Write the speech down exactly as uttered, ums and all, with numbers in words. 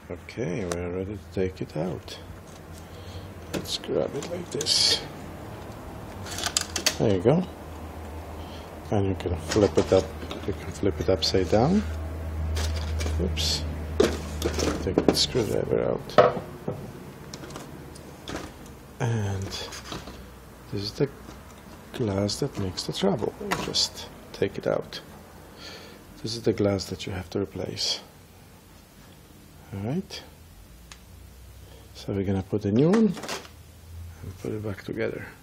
Okay, we're ready to take it out. Let's grab it like this. There you go. And you can flip it up. You can flip it upside down. Oops. Take the screwdriver out. And this is the glass that makes the trouble. You just take it out. This is the glass that you have to replace. Alright. So we're gonna put a new one and put it back together.